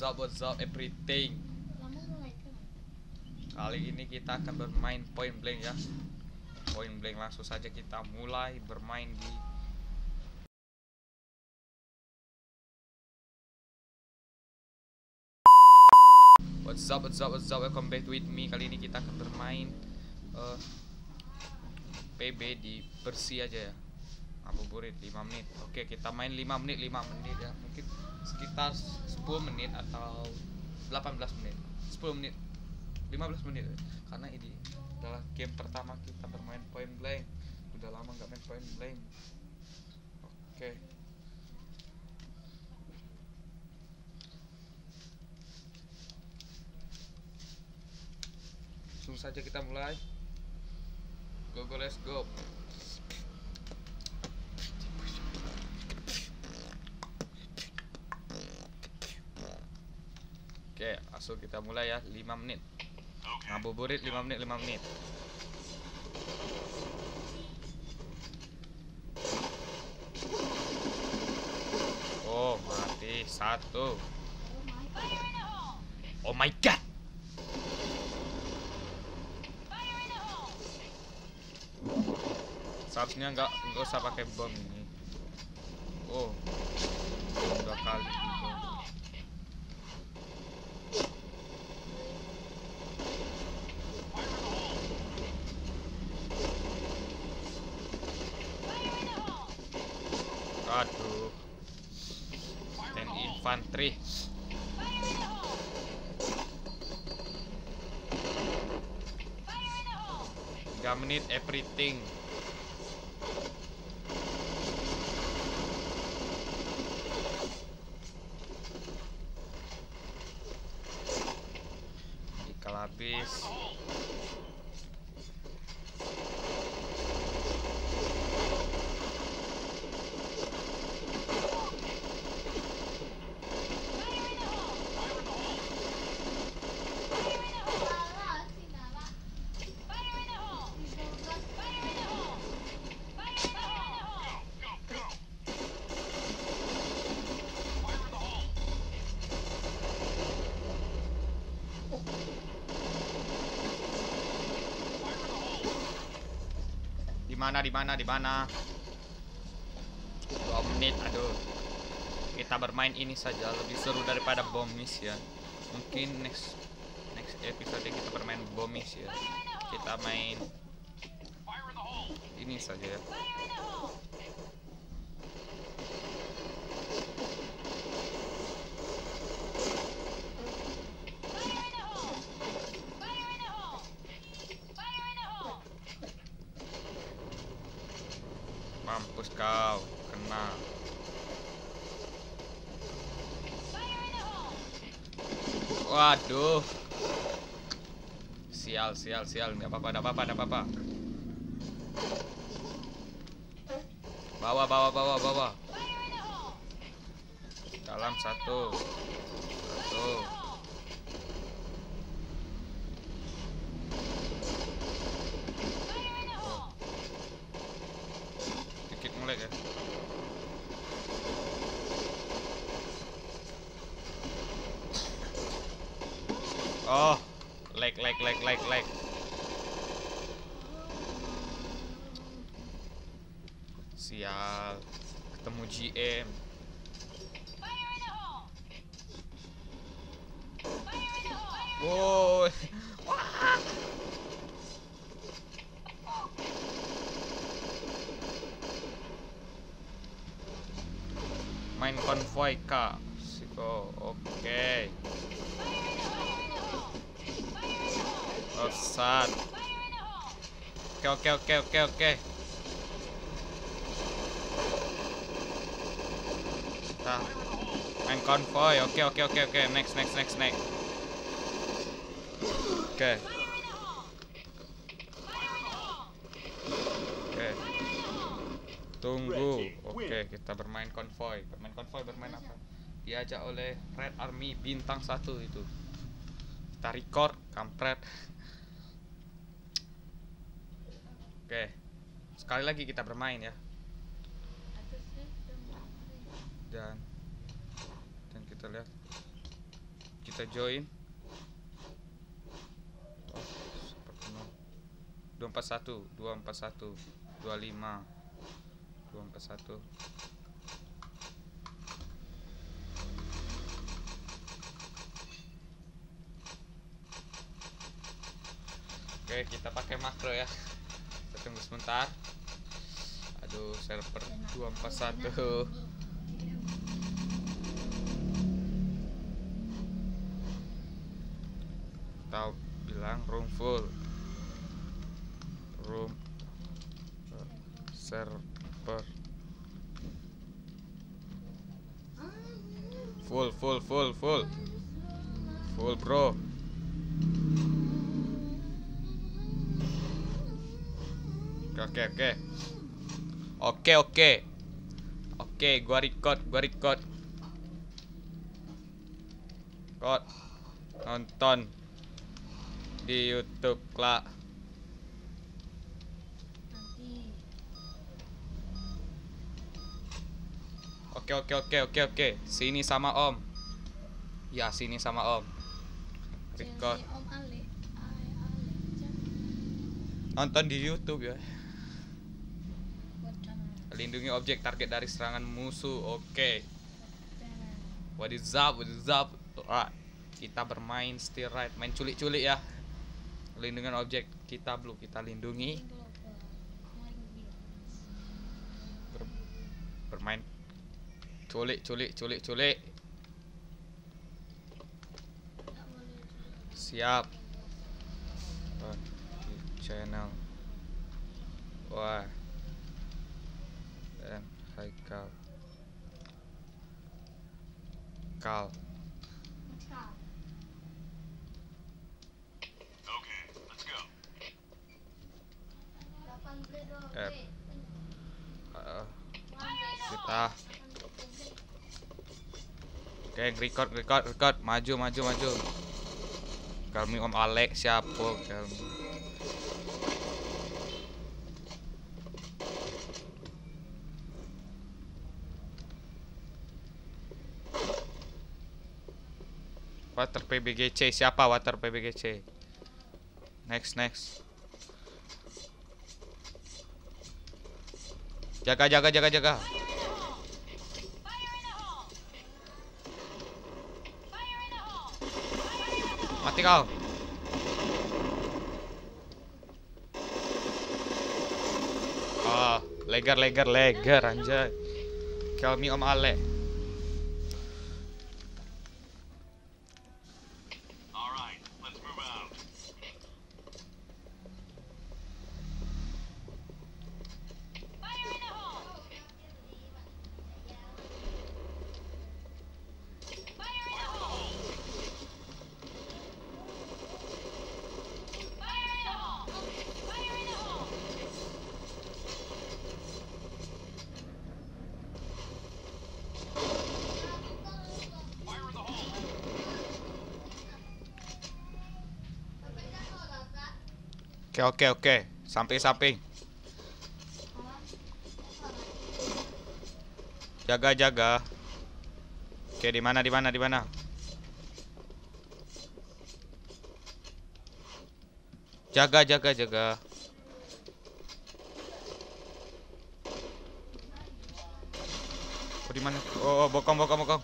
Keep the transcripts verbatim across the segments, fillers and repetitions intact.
up, what's up, everything. Kali ini kita akan bermain point blank ya. Point blank, langsung saja kita mulai bermain di What's up, what's up, what's up, welcome back with me. Kali ini kita akan bermain uh, P B di bersih aja ya. Ngabuburit lima menit. Oke, kita main lima menit, lima menit ya. Mungkin sekitar sepuluh menit atau delapan belas menit. sepuluh menit. lima belas menit. Karena ini adalah game pertama kita bermain point blank. Udah lama nggak main point blank. Oke. Langsung saja kita mulai. Go go, let's go. Oke, langsung kita mulai ya. lima menit. Ngabuburit lima menit, lima menit. Oh, mati satu. Oh my god. Seharusnya nggak nggak usah pakai bom ini. Oh, dua kali. Aduh, dan infanteri. Tiga menit everything. Jika habis. Di mana, di mana, di mana? dua menit, aduh. Kita bermain ini saja lebih seru daripada bomis ya. Mungkin next next episode kita bermain bomis ya. Kita main ini saja ya. Mampus kau, kena. Waduh. Sial, sial, sial. Nggak apa-apa, nggak apa-apa, nggak apa-apa. Bawa, bawa, bawa, bawa. Dalam satu. Satu. Mulai ya. Oh, lag lag lag lag lag. Sial, ketemu G M. Wow. Wah. Main konvoy kak, Siko, oke. Osat. Oke oke oke oke oke. Nah, main konvoy, oke oke oke oke. Next next next next. Oke. Oke. Tunggu. Oke, kita bermain konvoy. Bermain konvoy bermain apa? Diajak oleh Red Army bintang satu itu. Kita record, kampret. Oke. Sekali lagi kita bermain ya. Dan dan kita lihat kita join. Oh, dua empat satu, dua empat satu, dua lima, dua empat satu. Oke, kita pakai makro ya. Kita tunggu sebentar. Aduh, server dua empat satu. Kita bilang room full. Room uh, server full full full full full bro. Oke oke oke oke oke gua record gua record record nonton di YouTube lah. Oke oke oke oke oke. Sini sama Om. Ya, sini sama Om. Record. Nonton di YouTube ya. Lindungi objek target dari serangan musuh. Oke. What is up? What is up? Ah, kita bermain still right, main culik-culik ya. Lindungan objek kita belum kita lindungi. Ber bermain culik culik culik culik. Siap. Oh, channel. Wah. Dan Mhaikalfkr. Kal. Eh, uh, kita oke okay, record record record maju maju maju. Kami Om Alex siapa kami. Water P B G C siapa Water P B G C. Next next. Jaga jaga jaga jaga. Mati kau. Ah, legar legar legar anjay. Kill me Om Ale. Oke oke oke, samping-samping. Jaga-jaga. Oke, di mana di mana di mana? Jaga jaga jaga. Oh, di mana? Oh, oh, bokong bokong bokong.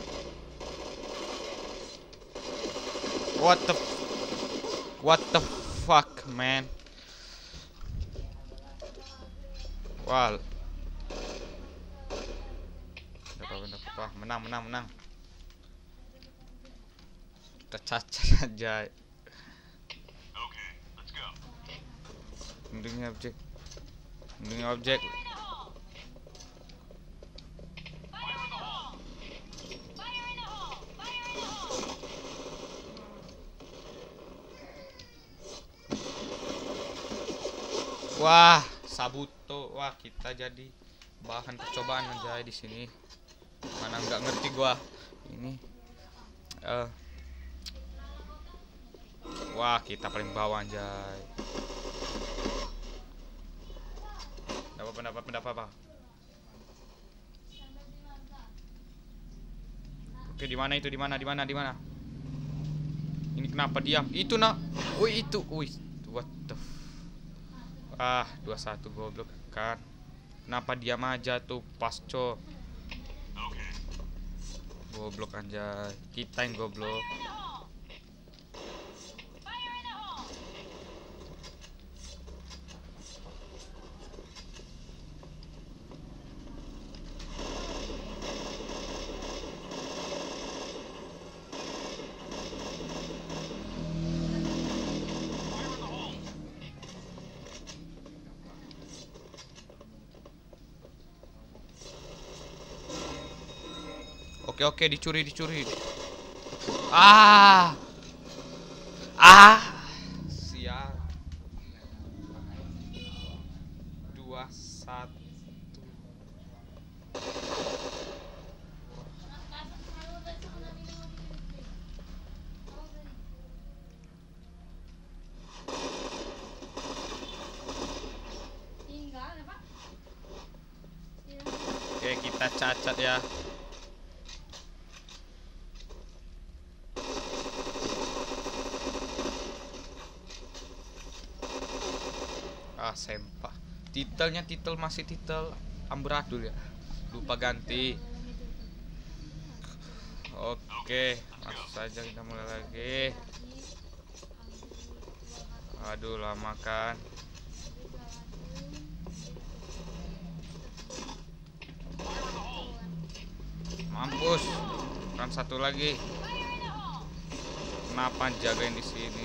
What the What the fuck, man? Wal. Dapat dapat menang menang menang. Kita cacat aja. Oke, let's go. Lindungi objek. Lindungi objek. Wah, Sabuto. Wah, kita jadi bahan percobaan aja di sini. Mana nggak ngerti gua. Ini uh, wah, kita paling bawah anjay. Dapat pendapat pendapat apa? Oke, di mana itu? Di mana? Di mana? Di mana? Ini kenapa diam? Itu nak. Wih itu. Wih. What the f Ah dua satu goblok kan. Kenapa diam aja tuh pasco. Goblok aja. Kita yang goblok. Oke oke dicuri dicuri. Ah. Ah. Sial. dua satu. Oke, kita cacat ya. Ah, sempah. Titelnya titel masih titel amburadul ya. Lupa ganti. Oke, langsung saja kita mulai lagi. Aduh, lama kan. Mampus. Kan satu lagi. Kenapa jagain di sini?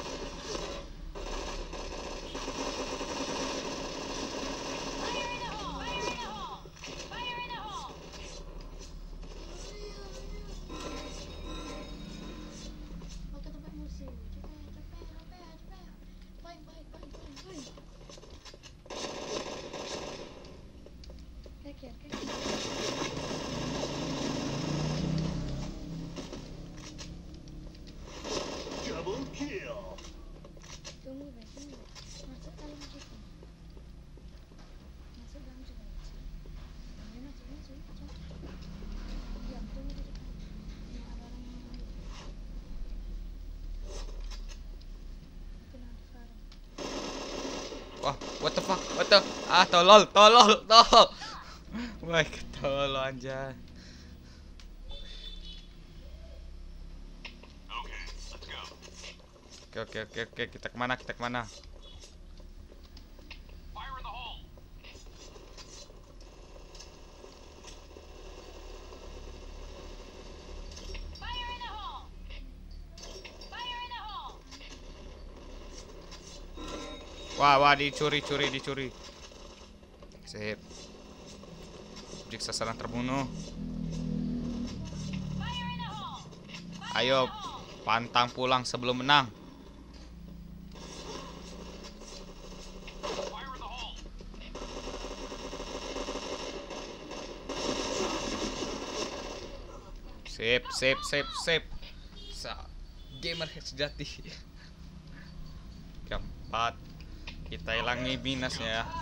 Wah, what the fuck? What the? Ah, tolol, tolol, tolol. Wah, tolol anjay. Oke, oke, oke, oke. Kita kemana? Kita kemana? Wah, wah, dicuri, curi, dicuri. Sip. Objek sasaran terbunuh. Ayo, pantang pulang sebelum menang. Sip, sip, sip, sip. Sa gamer sejati. Keempat. Kita hilangi minusnya ya.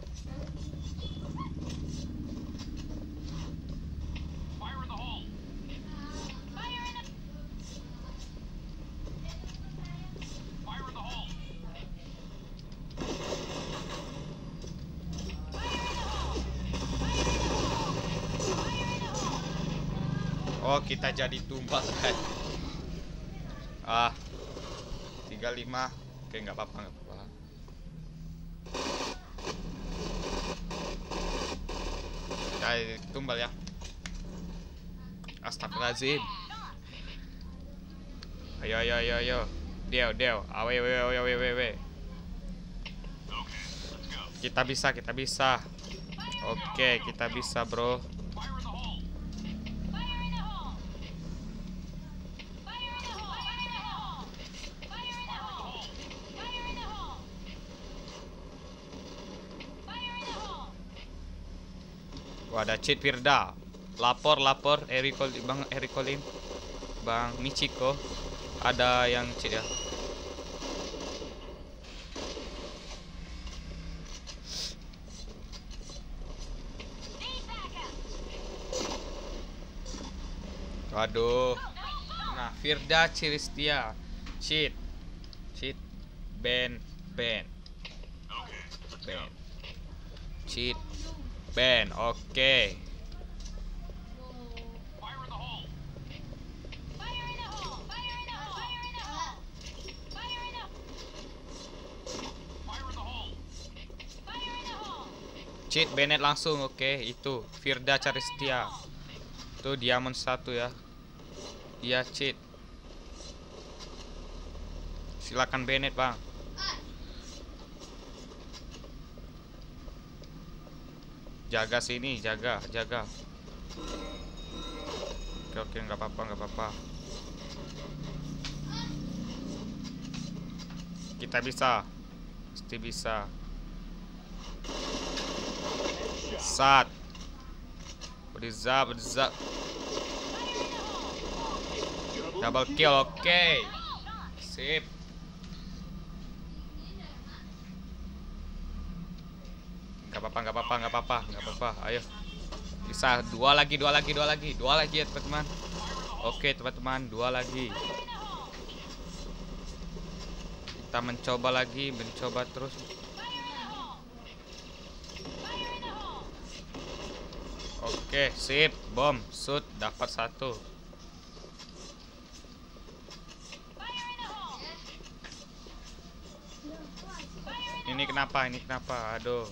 Oh, kita jadi tumbal kan. Ah, tiga puluh lima. Oke, nggak apa-apa, nggak apa-apa. Kita tumbal ya. Astagfirullahaladzim. Ayo, ayo, ayo, ayo. Dew, dew. Awe, awe, awe, awe, awe. Kita bisa, kita bisa. Oke, kita bisa, bro. Wah, ada cheat Firda. Lapor, lapor Eriko, Bang Erikolin, Bang Michiko. Ada yang cheat ya. Waduh. Nah, Firda Ciristia. cheat, cheat, ban, ban, ban, cheat, ban. Oke. Cheat Bennett langsung. Oke, itu Firda cari setia. Tuh diamond satu ya. Iya cheat. Silakan Bennett, Bang. Jaga sini, jaga, jaga. Oke, oke, nggak apa-apa, nggak apa-apa. Kita bisa. Pasti bisa. Sat. Berzap, berzap. Double kill, oke. Okay. Sip. Gak apa-apa, gak apa-apa, gak apa-apa, gak apa-apa. Ayo. Bisa dua lagi, dua lagi, dua lagi, dua lagi ya teman-teman. Oke teman-teman, dua lagi. Kita mencoba lagi, mencoba terus. Oke, sip, bom, shoot, dapat satu. Ini kenapa? Ini kenapa? Aduh.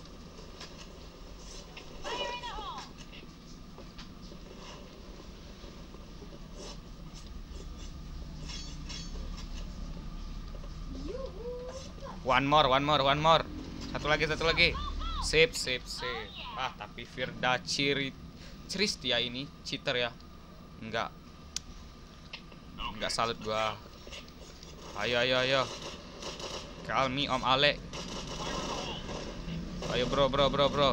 One more, one more, one more. Satu lagi, satu lagi. Sip, sip, sip. Ah, tapi Firda ciri Cristia ini cheater ya. Enggak. Enggak salut gua. Ayo, ayo, ayo. Call me Om Ale. Ayo bro, bro, bro, bro.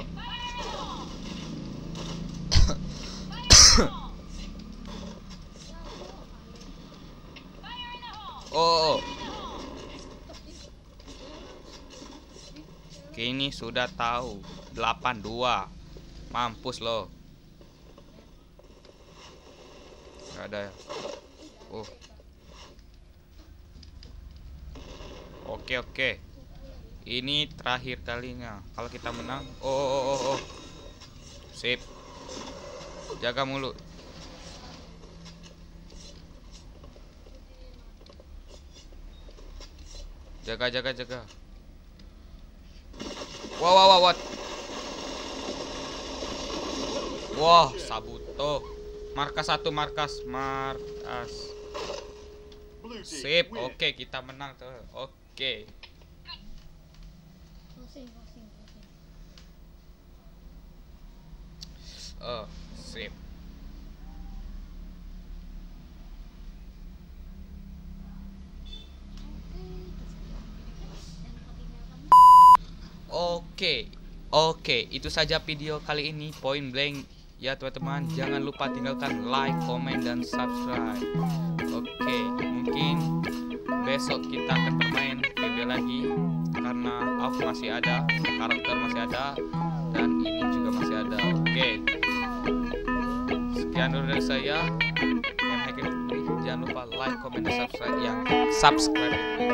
Oh. Kini sudah tahu. delapan dua. Mampus lo. Gak ada ya. Oh. Oke, oke. Ini terakhir kalinya. Kalau kita menang. Oh, oh, oh, oh. Sip. Jaga mulut. Jaga, jaga, jaga. Wow, wow, wow, what? Wah, wow, Sabuto. Markas satu, markas, markas. Sip, oke, okay, kita menang tuh. Oke. Okay. Oh, sip. Oke, oke, itu saja video kali ini, point blank ya teman-teman. Jangan lupa tinggalkan like, komen, dan subscribe. Oke, mungkin besok kita akan bermain P B lagi karena A W P masih ada, karakter masih ada, dan ini juga masih ada. Oke, sekian dulu dari saya. Mhaikalfkr. Jangan lupa like, komen, dan subscribe yang subscribe.